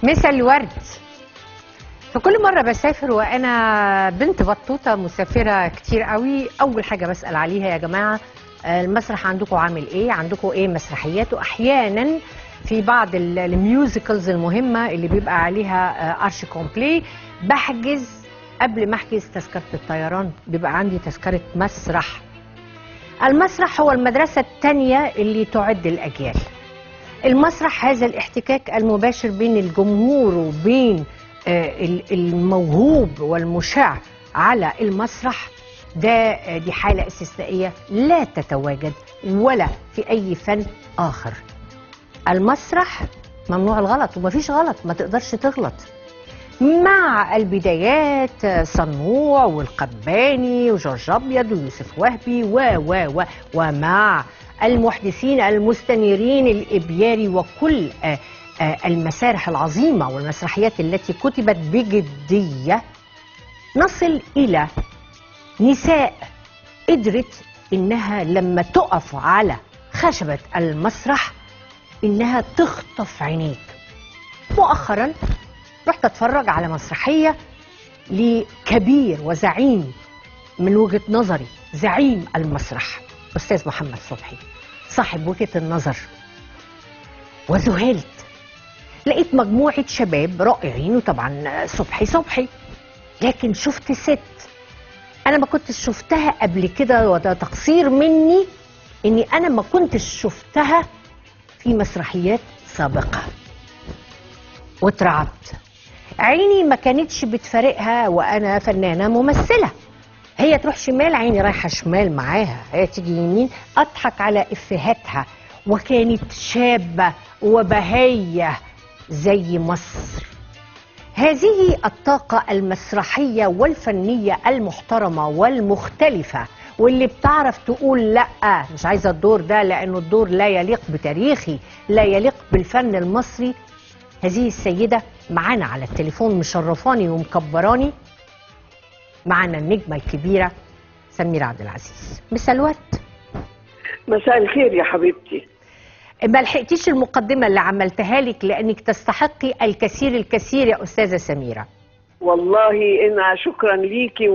مسا الورد. فكل مرة بسافر وأنا بنت بطوطة مسافرة كتير قوي، أول حاجة بسأل عليها يا جماعة المسرح عندكم عامل إيه؟ عندكم إيه مسرحيات؟ وأحيانا في بعض الميوزيكلز المهمة اللي بيبقى عليها أرش كومبلي بحجز قبل ما أحجز تذكرة الطيران، بيبقى عندي تذكرة مسرح. المسرح هو المدرسة الثانية اللي تعد الأجيال. المسرح هذا الاحتكاك المباشر بين الجمهور وبين الموهوب والمشع على المسرح، دي حالة استثنائية لا تتواجد ولا في أي فن آخر. المسرح ممنوع الغلط، ومفيش غلط، ما تقدرش تغلط. مع البدايات صنوع والقباني وجورج أبيض ويوسف وهبي ومع المحدثين المستنيرين الإبياري وكل المسارح العظيمة والمسرحيات التي كتبت بجدية، نصل إلى نساء قدرت إنها لما تقف على خشبة المسرح إنها تخطف عينيك. مؤخرا رحت أتفرج على مسرحية لكبير وزعيم، من وجهة نظري زعيم المسرح، أستاذ محمد صبحي، صاحب وجهة النظر، وذهلت. لقيت مجموعة شباب رائعين، وطبعا صبحي، لكن شفت ست أنا ما كنتش شفتها قبل كده، وده تقصير مني إني أنا ما كنتش شفتها في مسرحيات سابقة. واترعبت، عيني ما كانتش بتفارقها وأنا فنانة ممثلة. هي تروح شمال عيني رايحة شمال معاها، هي تيجي يمين أضحك على إفيهاتها. وكانت شابة وبهية زي مصر. هذه الطاقة المسرحية والفنية المحترمة والمختلفة، واللي بتعرف تقول لأ مش عايزة الدور ده لأنه الدور لا يليق بتاريخي، لا يليق بالفن المصري. هذه السيدة معانا على التليفون، مشرفاني ومكبراني. معنا النجمة الكبيرة سميرة عبد العزيز. مساء الورد. مساء الخير يا حبيبتي. ما لحقتيش المقدمة اللي عملتها لك لأنك تستحقي الكثير يا أستاذة سميرة. والله أنا شكرا ليكي،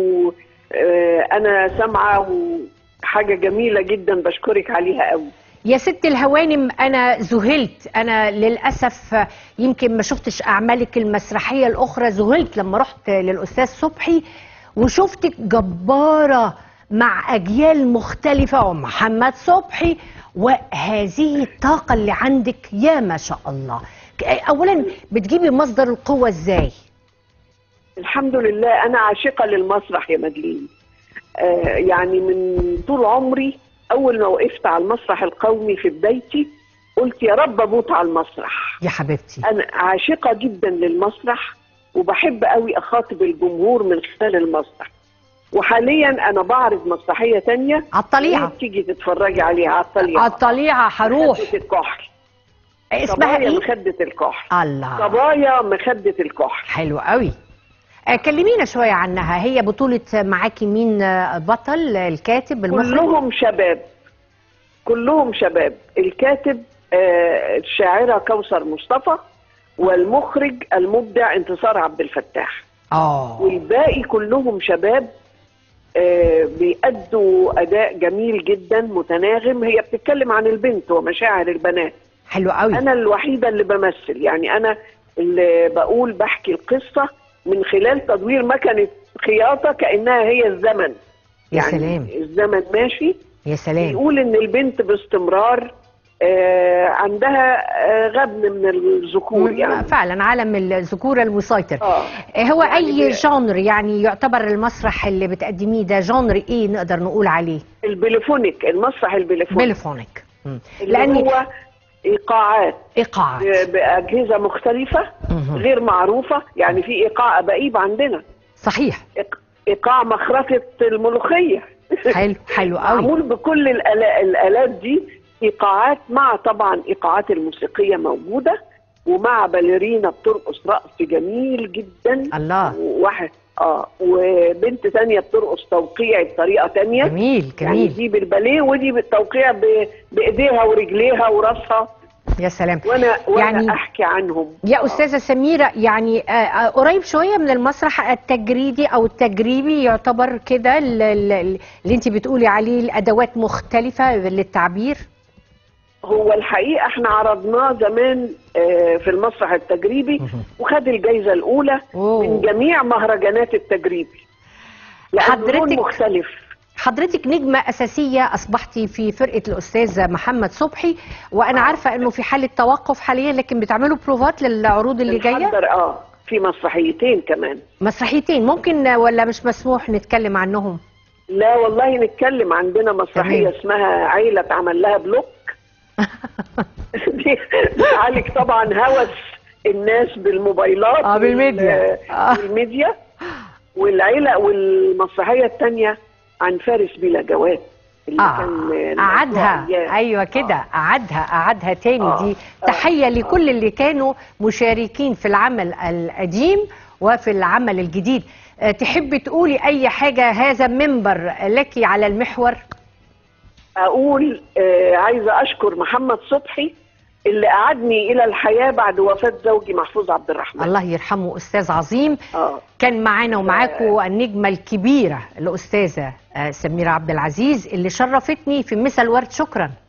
وأنا سامعة وحاجة جميلة جدا بشكرك عليها قوي يا ست الهوانم. أنا ذهلت، أنا للأسف يمكن ما شفتش أعمالك المسرحية الأخرى. ذهلت لما رحت للأستاذ صبحي وشفتك جبارة مع أجيال مختلفة ومحمد صبحي، وهذه الطاقة اللي عندك يا ما شاء الله. أولا بتجيبي مصدر القوة إزاي؟ الحمد لله أنا عاشقة للمسرح يا مدلين. يعني من طول عمري أول ما وقفت على المسرح القومي في بدايتي قلت يا رب أموت على المسرح. يا حبيبتي أنا عاشقة جدا للمسرح، وبحب قوي أخاطب الجمهور من خلال المسرح. وحاليا أنا بعرض مسرحية تانية على الطليعة، تيجي تتفرجي عليها. على الطليعة، على الطليعة هروح. مخدة الكحل. اسمها ايه؟ مخدة الكحل. الله، صبايا مخدة الكحل. حلو قوي. كلمينا شوية عنها. هي بطولة معاكي مين بطل؟ الكاتب، المخرج؟ كلهم شباب. الكاتب الشاعرة كوثر مصطفى، والمخرج المبدع انتصار عبد الفتاح. والباقي كلهم شباب بيأدوا أداء جميل جدا متناغم. هي بتتكلم عن البنت ومشاعر البنات. حلو قوي. أنا الوحيدة اللي بمثل، يعني أنا اللي بحكي القصة من خلال تدوير مكنة خياطة كأنها هي الزمن. يا يعني سلام، الزمن ماشي. يا سلام. بيقول إن البنت باستمرار عندها غبن من الذكور، يعني فعلا عالم الذكورة المسيطر. هو يعني أي جانر يعني يعتبر المسرح اللي بتقدميه ده جانر إيه نقدر نقول عليه؟ البليفونيك، المسرح البليفونيك. لأن هو إيقاعات بأجهزة مختلفة غير معروفة. يعني في إيقاع أبائيب عندنا، صحيح، إيقاع مخرطة الملوخية. حلو قوي. معمول بكل الآلات دي إيقاعات، مع طبعا إيقاعات الموسيقية موجودة، ومع باليرينا بترقص رقص جميل جدا. الله. وبنت ثانية بترقص توقيعي بطريقة تانية. جميل. يعني دي بالباليه ودي بالتوقيع بإيديها ورجليها وراسها. يا سلام. وانا يعني احكي عنهم. يا استاذه سميره، يعني قريب شويه من المسرح التجريدي او التجريبي يعتبر كده، اللي انت بتقولي عليه الادوات مختلفه للتعبير. هو الحقيقه احنا عرضناه زمان في المسرح التجريبي وخد الجائزه الاولى من جميع مهرجانات التجريبي. حضرتك مختلف. حضرتك نجمة أساسية أصبحتي في فرقة الأستاذ محمد صبحي، وأنا عارفة أنه في حالة توقف حاليا، لكن بتعملوا بروفات للعروض اللي جاية؟ في مسرحيتين كمان. مسرحيتين ممكن ولا مش مسموح نتكلم عنهم؟ لا والله نتكلم. عندنا مسرحية اسمها عيلة اتعمل لها بلوك. دي بتعالج طبعا هوس الناس بالموبايلات بالميديا. بالميديا. والعيلة والمسرحية الثانية عن فارس بلا جواد اللي كان أعادها. أيوة كده، أعادها تاني. دي تحية لكل اللي كانوا مشاركين في العمل القديم وفي العمل الجديد. تحبي تقولي أي حاجة؟ هذا منبر لك على المحور. أقول عايزة أشكر محمد صبحي اللي أعادني إلى الحياة بعد وفاة زوجي محفوظ عبد الرحمن، الله يرحمه، أستاذ عظيم. كان معانا ومعاكم النجمة الكبيرة الأستاذة سميرة عبد العزيز اللي شرفتني في مسا الورد. شكرا.